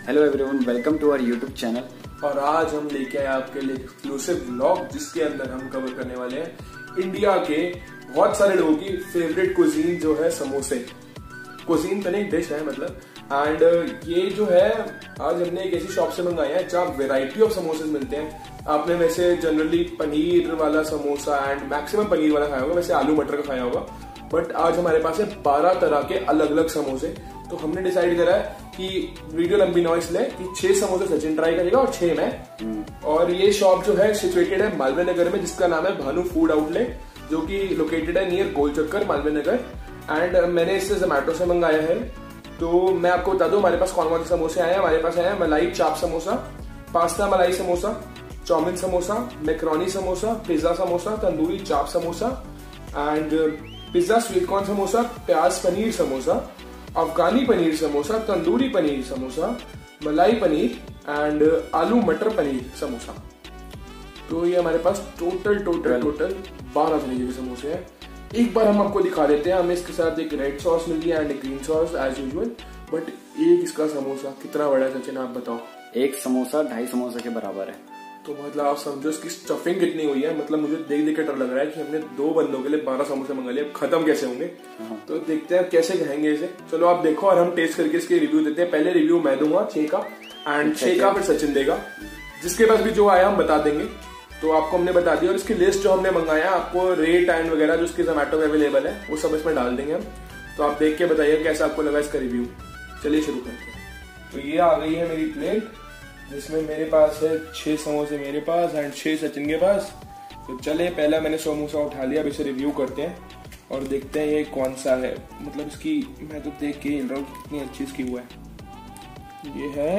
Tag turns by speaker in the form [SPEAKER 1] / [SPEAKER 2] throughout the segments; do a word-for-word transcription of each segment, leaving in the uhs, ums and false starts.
[SPEAKER 1] Hello everyone, welcome to our YouTube channel.
[SPEAKER 2] और आज हम लेके आए आपके लिए एक्सक्लूसिव व्लॉग, जिसके अंदर हम कवर करने वाले हैं इंडिया के बहुत सारे लोगों की फेवरेट कुजीन जो है समोसे। कुजीन तो नहीं, डिश है मतलब। एंड ये जो है आज हमने एक ऐसी शॉप से मंगाया है जहाँ वेराइटी ऑफ समोसे मिलते हैं। आपने वैसे जनरली पनीर वाला समोसा एंड मैक्सिमम पनीर वाला खाया होगा, वैसे आलू मटर का खाया होगा, बट आज हमारे पास है बारह तरह के अलग अलग समोसे। तो हमने डिसाइड करा है कि वीडियो लंबी ना इसलिए कि छह समोसे सचिन ट्राई करेगा और छह मैं। और ये शॉप जो है सिचुएटेड है मालवीय नगर में, जिसका नाम है भानु फूड आउटलेट, जो कि लोकेटेड है नियर गोल चक्कर मालवीय नगर। एंड मैंने इससे जोमेटो से मंगाया है। तो मैं आपको बता दूं हमारे पास कौन कौन से समोसे आए हैं। हमारे पास आए हैं मलाई चाप samosa, pasta malai samosa, chow mein samosa, macaroni samosa, pizza samosa, tandoori chaap samosa and pizza sweet corn samosa, प्याज पनीर समोसा, अफगानी पनीर समोसा, तंदूरी पनीर समोसा, मलाई पनीर एंड आलू मटर पनीर समोसा। तो ये हमारे पास टोटल टोटल टोटल बारह तरीके के समोसे हैं। एक बार हम आपको दिखा देते हैं। हमें इसके साथ एक रेड सॉस मिलती है एंड एक green sauce as usual. But एक इसका समोसा कितना बड़ा है सचिन, आप बताओ?
[SPEAKER 1] एक समोसा ढाई समोसा के बराबर है।
[SPEAKER 2] तो मतलब आप समझो इसकी स्टफिंग कितनी हुई है। मतलब मुझे देख देख के डर लग रहा है कि हमने दो बंदों के लिए बारह समोसे मंगा लिए, खत्म कैसे होंगे। तो देखते हैं कैसे खाएंगे इसे। चलो आप देखो और हम टेस्ट करके इसके रिव्यू देते हैं। पहले रिव्यू मैं दूंगा छह का एंड छह का फिर सचिन देगा। जिसके पास भी जो आया हम बता देंगे। तो आपको हमने बता दिया और इसकी लिस्ट जो हमने मंगाया, आपको रेट एंड वगैरह जो इसके जोमेटो में अवेलेबल है वो सब इसमें डाल देंगे हम। तो आप देख के बताइए कैसा आपको लगा इसका रिव्यू। चलिए शुरू करते हैं। तो ये आ गई है मेरी प्लेट, जिसमें मेरे पास है छह समोसे मेरे पास एंड छह सचिन के पास। तो चले, पहला मैंने समोसा उठा लिया, अब इसे रिव्यू करते हैं और देखते हैं ये कौन सा है। मतलब इसकी मैं तो देख के हिल रहा हूँ कितनी अच्छी इसकी हुआ है। ये है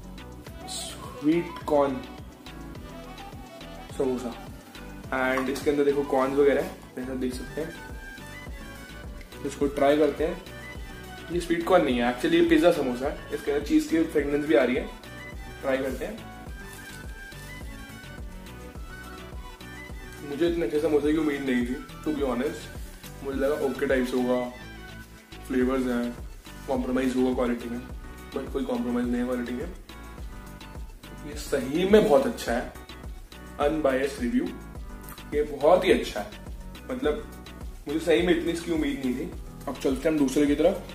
[SPEAKER 2] स्वीट कॉर्न समोसा एंड इसके अंदर देखो कॉर्न वगैरह है, जैसा देख सकते हैं। इसको ट्राई करते हैं। ये स्वीट कॉर्न नहीं है एक्चुअली, ये पिज्जा समोसा है। इसके अंदर चीज की फ्रेगनेंस भी आ रही है। ट्राई करते हैं। मुझे इतने अच्छे समोसे की उम्मीद नहीं थी टू बी ऑनेस्ट। मुझे लगा ओके टाइप्स होगा, फ्लेवर्स हैं, कॉम्प्रोमाइज होगा क्वालिटी में, बट कोई कॉम्प्रोमाइज नहीं है क्वालिटी में। ये सही में बहुत अच्छा है, अनबायस्ड रिव्यू। ये बहुत ही अच्छा है, मतलब मुझे सही में इतनी इसकी उम्मीद नहीं थी। अब चलते हैं हम दूसरे की तरफ।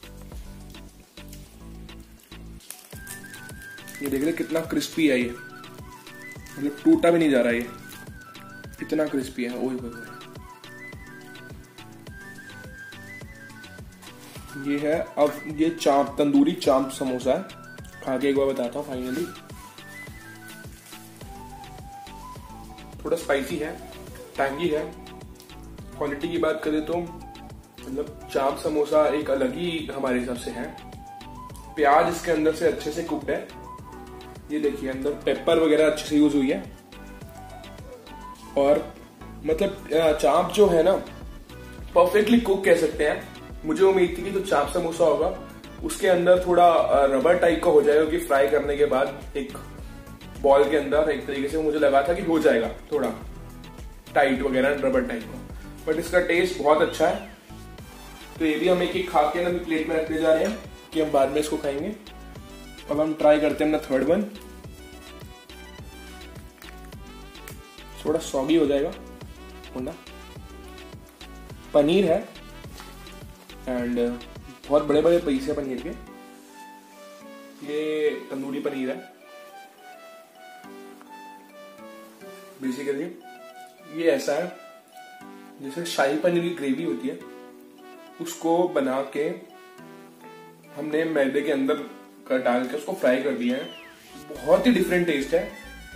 [SPEAKER 2] ये देख रहे कितना क्रिस्पी है ये, मतलब टूटा भी नहीं जा रहा, ये इतना क्रिस्पी है। ओए ओए ये है। अब ये चाप, तंदूरी चाप समोसा है। खा के एक बार बताता हूँ फाइनली। थोड़ा स्पाइसी है, टैंगी है। क्वालिटी की बात करें तो मतलब चाप समोसा एक अलग ही हमारे हिसाब से है। प्याज इसके अंदर से अच्छे से कुक्ड है। ये देखिए अंदर पेपर वगैरह अच्छे से यूज हुई है। और मतलब चाप जो है ना परफेक्टली कुक कह सकते हैं। मुझे उम्मीद थी कि जो चाप समोसा होगा उसके अंदर थोड़ा रबर टाइप का हो जाएगा, कि फ्राई करने के बाद एक बॉल के अंदर एक तरीके से मुझे लगा था कि हो जाएगा थोड़ा टाइट वगैरह रबर टाइप का, बट इसका टेस्ट बहुत अच्छा है। तो ये भी हम एक एक खा के अभी प्लेट में रखने जा रहे हैं कि हम बाद में इसको खाएंगे। अब हम ट्राई करते हैं अपना थर्ड वन। थोड़ा सॉगी हो जाएगा होना। पनीर है एंड बहुत बड़े बड़े पीस है पनीर के। ये तंदूरी पनीर है बेसिकली। ये ऐसा है जैसे शाही पनीर की ग्रेवी होती है, उसको बना के हमने मैदे के अंदर कर डाल के उसको फ्राई कर दिया है। बहुत ही डिफरेंट टेस्ट है।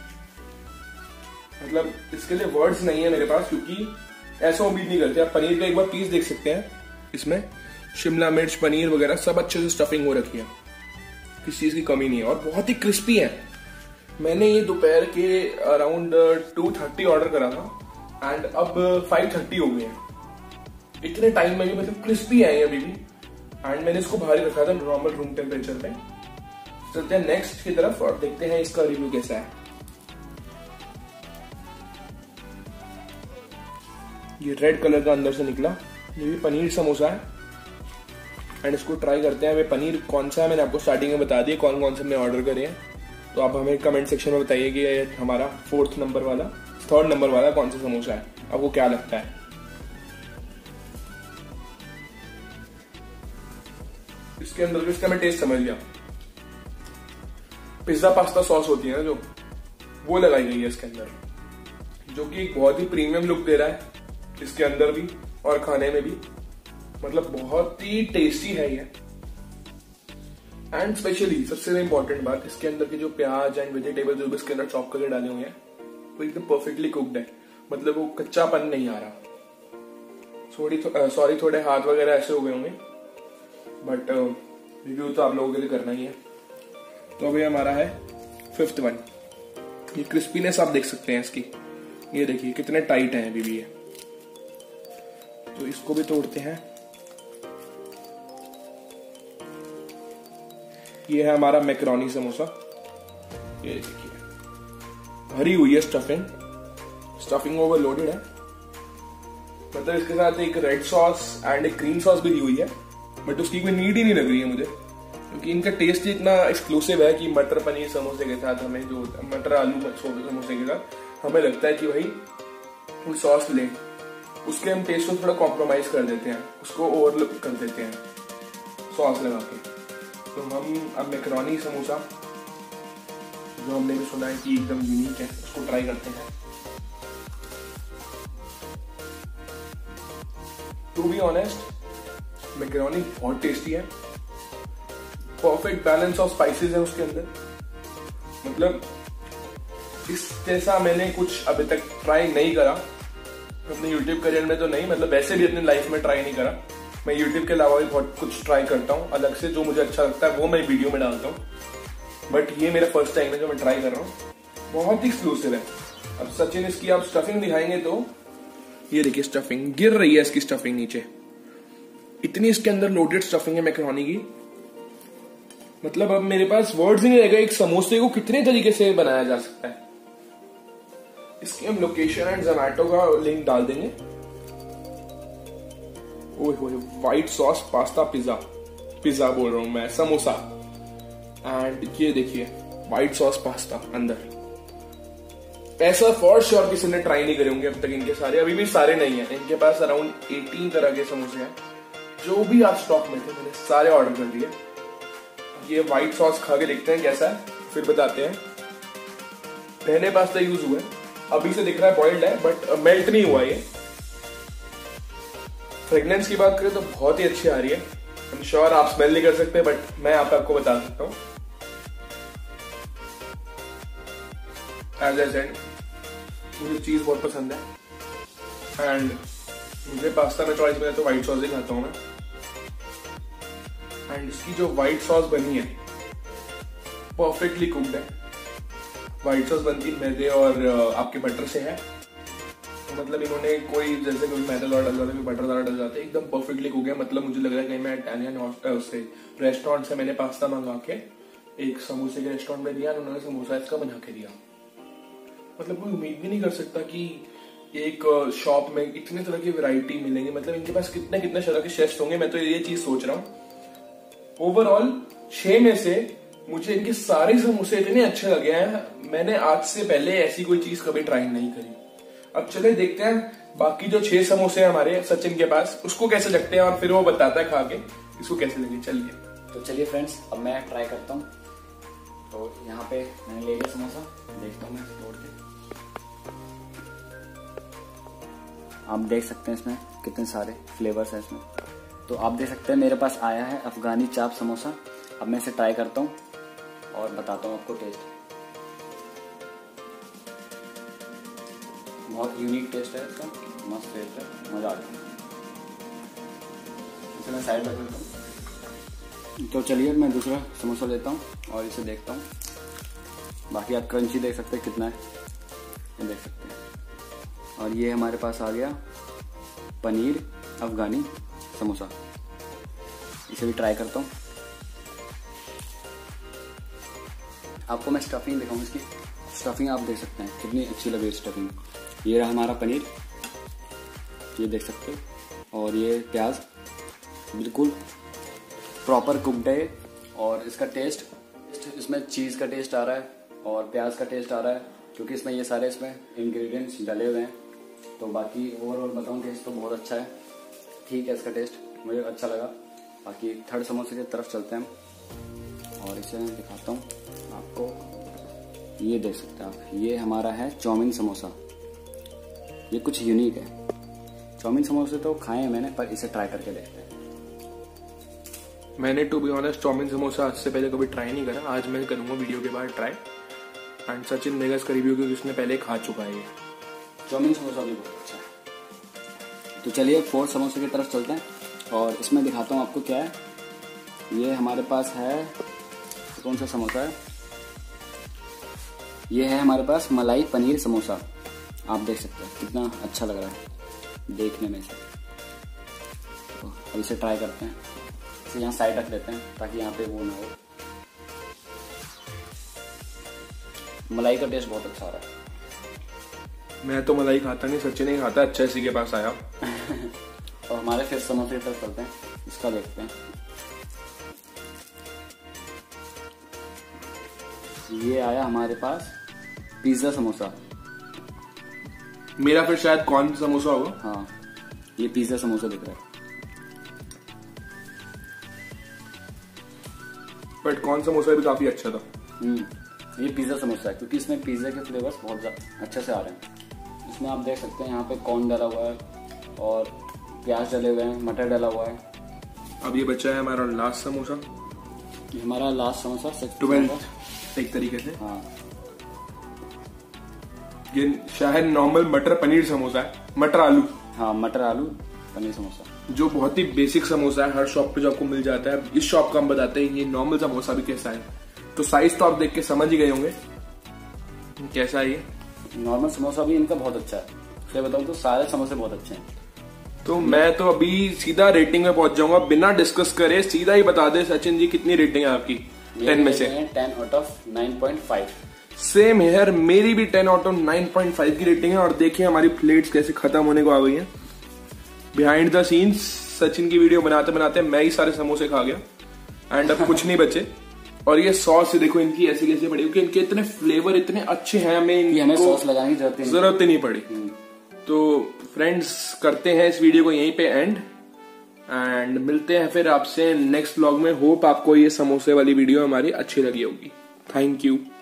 [SPEAKER 2] मतलब इसके लिए वर्ड्स नहीं है मेरे पास, क्योंकि ऐसा उम्मीद नहीं करते। आप पनीर का एक बार पीस देख सकते हैं, इसमें शिमला मिर्च पनीर वगैरह सब अच्छे से स्टफिंग हो रखी है, किसी चीज की कमी नहीं है और बहुत ही क्रिस्पी है। मैंने ये दोपहर के अराउंड टू थर्टी ऑर्डर करा था एंड अब फाइव थर्टी हो गए हैं। इतने टाइम में भी मतलब क्रिस्पी है ये अभी भी। एंड मैंने इसको बाहर रखा था नॉर्मल रूम टेम्परेचर पे। चलते हैं नेक्स्ट की तरफ और देखते हैं इसका रिव्यू कैसा है। ये रेड कलर का अंदर से निकला, ये भी पनीर समोसा है। एंड इसको ट्राई करते हैं। हमें पनीर कौन सा है मैंने आपको स्टार्टिंग में बता दिया, कौन कौन से हमने ऑर्डर करे हैं। तो आप हमें कमेंट सेक्शन में बताइए कि ये हमारा फोर्थ नंबर वाला थर्ड नंबर वाला कौन सा समोसा है, आपको क्या लगता है। इसके अंदर भी इसका मैं टेस्ट समझ गया, पिज्जा पास्ता सॉस होती है ना जो, वो लगाई गई है इसके अंदर, जो कि एक बहुत ही प्रीमियम लुक दे रहा है इसके अंदर भी और खाने में भी। मतलब बहुत ही टेस्टी है ये। एंड स्पेशली सबसे इम्पोर्टेंट बात, इसके अंदर के जो प्याज एंड वेजिटेबल जो भी इसके अंदर चॉप करके डाले हुए हैं वो एकदम परफेक्टली कुक्ड है, मतलब वो कच्चापन नहीं आ रहा। सॉरी सॉरी थोड़े हाथ वगैरह ऐसे हो गए होंगे, बट रिव्यू तो आप लोगों के लिए करना ही है। तो अभी हमारा है फिफ्थ वन। ये क्रिस्पीनेस आप देख सकते हैं इसकी, ये देखिए कितने टाइट है अभी भी ये। तो इसको भी तोड़ते हैं। ये है हमारा मैकरोनी समोसा, ये देखिए भरी हुई है स्टफिंग, स्टफिंग ओवरलोडेड है। मतलब इसके साथ एक रेड सॉस एंड एक ग्रीन सॉस भी दी हुई है, बट उसकी कोई नीड ही नहीं लग रही है मुझे, क्योंकि इनका टेस्ट ही इतना एक्सक्लूसिव है कि मटर पनीर समोसे के साथ हमें जो मटर आलू समोसे के साथ हमें लगता है कि भाई कोई सॉस ले, उसके हम टेस्ट को थोड़ा कॉम्प्रोमाइज कर देते हैं, उसको ओवर कर देते हैं सॉस लगा के। तो हम अब मैकरोनी समोसा जो हमने भी सुना है कि एकदम यूनिक है, उसको ट्राई करते हैं। टू बी ऑनेस्ट मैकरोनी बहुत टेस्टी है, परफेक्ट बैलेंस ऑफ स्पाइसेस है उसके अंदर। मतलब इस जैसा मैंने कुछ अभी तक ट्राई नहीं करा अपने यूट्यूब करियर में, तो नहीं, मतलब वैसे भी अपनी लाइफ में ट्राई नहीं करा। मैं यूट्यूब के अलावा भी बहुत कुछ ट्राई करता हूँ अलग से, जो मुझे अच्छा लगता है वो मैं वीडियो में डालता हूँ, बट ये मेरा फर्स्ट टाइम है जो मैं ट्राई कर रहा हूँ। बहुत ही एक्सक्लूसिव है। अब सचिन इसकी आप स्टफिंग दिखाएंगे तो ये देखिए स्टफिंग गिर रही है, इसकी स्टफिंग नीचे, इतनी इसके अंदर लोडेड स्टफिंग है मैकरोनी की। मतलब अब मेरे पास वर्ड्स ही नहीं रहेगा एक समोसे को कितने तरीके से बनाया जा सकता है। इसकी हम लोकेशन एंड जोमैटो का लिंक डाल देंगे। ओए होए, white sauce pasta pizza, pizza बोल रहा हूं मैं, समोसा। एंड ये देखिए व्हाइट सॉस पास्ता अंदर। ऐसा फॉर श्योर किसी ने ट्राई नहीं करे होंगे अब तक इनके सारे, अभी भी सारे नहीं है इनके पास। अराउंड अठारह तरह के समोसे हैं, जो भी आप स्टॉक में थे मैंने सारे ऑर्डर कर दिए। ये व्हाइट सॉस खा के देखते हैं कैसा है, फिर बताते हैं। पहले पास्ता यूज हुआ है, अभी से दिख रहा है बॉइल्ड है, बट मेल्ट नहीं हुआ ये। फ्रेग्रेंस की बात करें तो बहुत ही अच्छी आ रही है। आई एम श्योर आप स्मेल नहीं कर सकते, बट मैं आप आपको बता सकता हूँ। एज आई सेड, मुझे चीज बहुत पसंद है एंड मुझे पास्ता में चॉइस मिले तो व्हाइट सॉस ही खाता हूँ मैं। एंड इसकी जो व्हाइट सॉस बनी है परफेक्टली कुक्ड है। व्हाइट सॉस बनती मैदे और आपके बटर से है, तो मतलब इन्होंने कोई जैसे कोई मैदा ज्यादा डल जाता है, बटर ज्यादा डल जाता है, एकदम परफेक्टली कुक है। मतलब मुझे लग रहा है कहीं मैं इटालियन उससे रेस्टोरेंट से मैंने पास्ता मंगा के एक समोसे के रेस्टोरेंट में दिया, उन्होंने समोसा इसका बना के दिया। मतलब कोई उम्मीद भी नहीं कर सकता कि एक शॉप में इतने तरह की वैरायटी मिलेंगी। मतलब इनके पास कितने कितने तरह के शेफ्स होंगे, मैं तो ये चीज सोच रहा हूँ। ओवरऑल छह में से मुझे इनके सारे समोसे इतने अच्छे लगे हैं, मैंने आज से पहले ऐसी कोई चीज कभी ट्राई नहीं करी। अब चले देखते हैं बाकी जो छह समोसे हैं हमारे सचिन के पास, उसको कैसे लगते हैं और फिर वो बताता है खा के इसको कैसे लगे। चलिए
[SPEAKER 1] तो चलिए फ्रेंड्स, अब मैं ट्राई करता हूँ। तो यहाँ पे मैंने ले लिया समोसा, देखता हूँ मैं तोड़ के। आप देख सकते हैं इसमें कितने सारे फ्लेवर्स हैं इसमें। तो आप देख सकते हैं मेरे पास आया है अफगानी चाप समोसा। अब मैं इसे ट्राई करता हूँ और बताता हूँ आपको टेस्ट। बहुत यूनिक टेस्ट है इसका, मस्त टेस्ट है, मजा आ गया। इसे मैं साइड रख लेता हूँ। तो चलिए मैं दूसरा समोसा लेता हूँ और इसे देखता हूँ। बाकी आप क्रंची देख सकते हैं कितना है, ये देख सकते हैं। और ये हमारे पास आ गया पनीर अफगानी समोसा, इसे भी ट्राई करता हूँ। आपको मैं स्टफिंग दिखाऊँ इसकी। स्टफिंग आप देख सकते हैं कितनी अच्छी लगी स्टफिंग। ये रहा हमारा पनीर, ये देख सकते हैं, और ये प्याज बिल्कुल प्रॉपर कुकड है और इसका टेस्ट, इसमें चीज का टेस्ट आ रहा है और प्याज का टेस्ट आ रहा है क्योंकि इसमें ये सारे इसमें इंग्रेडिएंट्स डले हुए हैं। तो बाकी ओवरऑल बताऊं टेस्ट तो बहुत अच्छा है, ठीक है इसका टेस्ट, मुझे अच्छा लगा। बाकी थर्ड समोसे की तरफ चलते हैं और इसे मैं दिखाता हूँ आपको। ये देख सकते हैं आप, ये हमारा है चाउमीन समोसा। ये कुछ यूनिक है। चाउमीन समोसे तो खाए हैं मैंने, पर इसे ट्राई करके देखते हैं।
[SPEAKER 2] मैंने to be honest chow mein samosa आज से पहले कभी ट्राई नहीं करा, आज मैं करूंगा वीडियो के बाद ट्राई। एंड सचिन देगा इसका रिव्यू क्योंकि उसने पहले खा चुका है। ये
[SPEAKER 1] चाउमीन समोसा भी बहुत अच्छा है। तो चलिए फोर्थ समोसे की तरफ चलते हैं और इसमें दिखाता हूँ आपको क्या है। ये हमारे पास है, कौन सा समोसा है, ये है हमारे पास मलाई पनीर समोसा। आप देख सकते हैं कितना अच्छा लग रहा है देखने में से। तो अब इसे ट्राई करते हैं। इसे यहाँ साइड रख देते हैं ताकि यहाँ पे वो ना हो। मलाई का टेस्ट बहुत अच्छा आ रहा है।
[SPEAKER 2] मैं तो मलाई खाता नहीं, सचिन ही खाता, अच्छा इसी के पास आया।
[SPEAKER 1] और हमारे फिर समोसे की तरफ चलते हैं, इसका देखते हैं। ये आया हमारे पास पिज्जा समोसा।
[SPEAKER 2] मेरा फिर शायद कॉर्न समोसा होगा।
[SPEAKER 1] हाँ, ये पिज्जा समोसा दिख रहा है।
[SPEAKER 2] बट कॉर्न समोसा भी काफी अच्छा था।
[SPEAKER 1] हम्म, ये पिज्जा समोसा है क्योंकि इसमें पिज्जा के फ्लेवर्स बहुत अच्छे से आ रहे हैं। इसमें आप देख सकते हैं यहाँ पे कॉर्न डाला हुआ है और प्याज डले हुए हैं, मटर डाला हुआ है।
[SPEAKER 2] अब ये बचा है हमारा लास्ट समोसा।
[SPEAKER 1] ये हमारा लास्ट समोसा
[SPEAKER 2] ट्वेल्थ एक तरीके से।
[SPEAKER 1] हाँ,
[SPEAKER 2] ये शायद नॉर्मल मटर पनीर समोसा है, मटर आलू।
[SPEAKER 1] हाँ, मटर आलू पनीर समोसा, जो
[SPEAKER 2] बहुत ही बेसिक समोसा है, हर शॉप पे जो आपको मिल जाता है। इस शॉप का हम बताते हैं ये नॉर्मल समोसा भी कैसा है। तो साइज तो आप देख के समझ ही गए होंगे कैसा है ये।
[SPEAKER 1] नॉर्मल समोसा भी इनका बहुत अच्छा है। मैं बताऊं तो सारे समोसे बहुत अच्छे हैं।
[SPEAKER 2] तो मैं तो अभी सीधा रेटिंग में पहुंच जाऊंगा, बिना डिस्कस करे सीधा ही बता दे सचिन जी कितनी रेटिंग है आपकी टेन में से।
[SPEAKER 1] Ten out of nine point five.
[SPEAKER 2] Same here, मेरी भी ten out of nine point five की रेटिंग है। और देखिए हमारी प्लेट्स कैसे खत्म होने को आ गई है। बिहाइंड द सीन्स सचिन की वीडियो बनाते बनाते मैं ही सारे समोसे खा गया एंड अब कुछ नहीं बचे। और ये सॉस देखो इनकी ऐसी कैसे पड़ी, क्योंकि इनके इतने फ्लेवर इतने अच्छे हैं, हमें
[SPEAKER 1] हमें सॉस लगाने की जरूरत नहीं
[SPEAKER 2] जरूरत ही नहीं पड़ी। तो फ्रेंड्स करते हैं इस वीडियो को यहीं पे एंड एंड मिलते हैं फिर आपसे नेक्स्ट व्लॉग में। होप आपको ये समोसे वाली वीडियो हमारी अच्छी लगी होगी। Thank you.